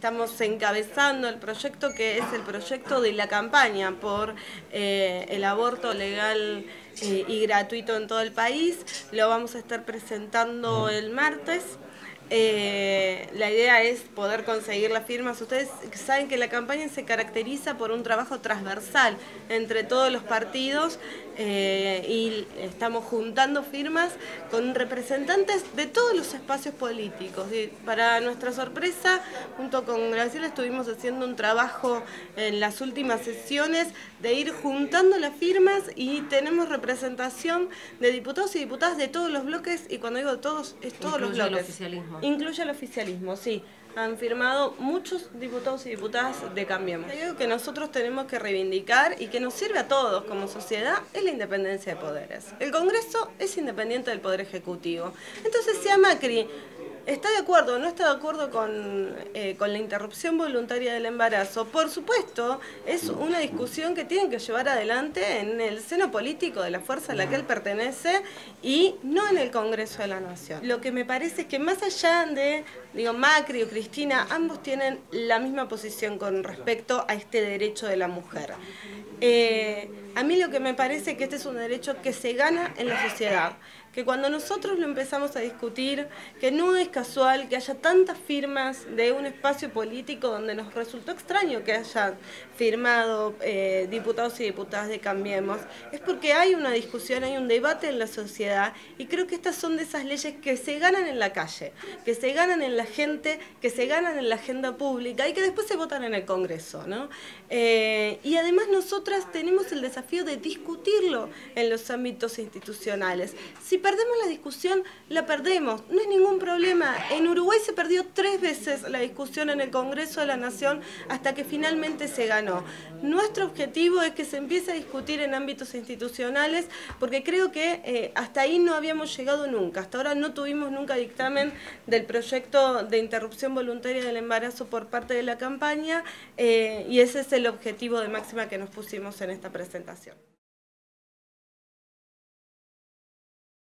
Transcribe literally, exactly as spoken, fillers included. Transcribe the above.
estamos encabezando el proyecto que es el proyecto de la campaña por eh, el aborto legal eh, y gratuito en todo el país. Lo vamos a estar presentando el martes. Eh, la idea es poder conseguir las firmas. Ustedes saben que la campaña se caracteriza por un trabajo transversal entre todos los partidos eh, y estamos juntando firmas con representantes de todos los espacios políticos. Y para nuestra sorpresa, junto con Graciela estuvimos haciendo un trabajo en las últimas sesiones de ir juntando las firmas y tenemos representación de diputados y diputadas de todos los bloques, y cuando digo todos, es todos los bloques. El oficialismo. Incluye el oficialismo, sí. Han firmado muchos diputados y diputadas de Cambiemos. Algo que nosotros tenemos que reivindicar y que nos sirve a todos como sociedad es la independencia de poderes. El Congreso es independiente del Poder Ejecutivo. Entonces, si a Macri está de acuerdo o no está de acuerdo con, eh, con la interrupción voluntaria del embarazo, por supuesto, es una discusión que tienen que llevar adelante en el seno político de la fuerza a la que él pertenece y no en el Congreso de la Nación. Lo que me parece es que más allá de, digo, Macri o Cristina, ambos tienen la misma posición con respecto a este derecho de la mujer. Eh, a mí lo que me parece es que este es un derecho que se gana en la sociedad, que cuando nosotros lo empezamos a discutir, que no es casual que haya tantas firmas de un espacio político donde nos resultó extraño que hayan firmado eh, diputados y diputadas de Cambiemos, es porque hay una discusión, hay un debate en la sociedad, y creo que estas son de esas leyes que se ganan en la calle, que se ganan en la gente, que se ganan en la agenda pública y que después se votan en el Congreso, ¿no? Eh, y además nosotras tenemos el desafío de discutirlo en los ámbitos institucionales. Si perdemos la discusión, la perdemos, no es ningún problema. En Uruguay se perdió tres veces la discusión en el Congreso de la Nación hasta que finalmente se ganó. Nuestro objetivo es que se empiece a discutir en ámbitos institucionales, porque creo que eh, hasta ahí no habíamos llegado nunca. Hasta ahora no tuvimos nunca dictamen del proyecto de interrupción voluntaria del embarazo por parte de la campaña, eh, y ese es el objetivo de máxima que nos pusimos en esta presentación.